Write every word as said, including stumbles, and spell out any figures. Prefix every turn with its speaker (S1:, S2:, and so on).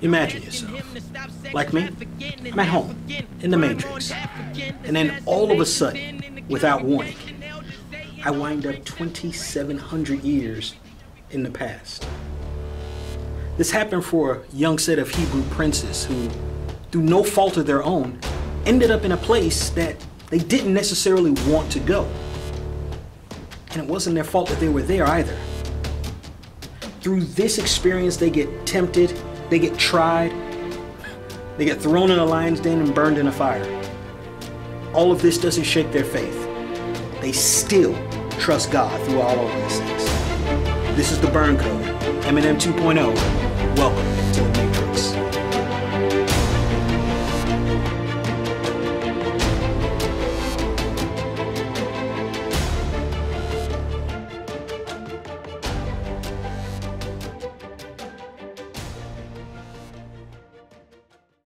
S1: Imagine yourself, like me, I'm at home, in the Matrix, and then all of a sudden, without warning, I wind up twenty-seven hundred years in the past. This happened for a young set of Hebrew princes who, through no fault of their own, ended up in a place that they didn't necessarily want to go. And it wasn't their fault that they were there either. Through this experience, they get tempted, they get tried, they get thrown in a lion's den and burned in a fire. All of this doesn't shake their faith. They still trust God through all of these things. This is the Burn Code, Eminem two point oh. Welcome to the Matrix.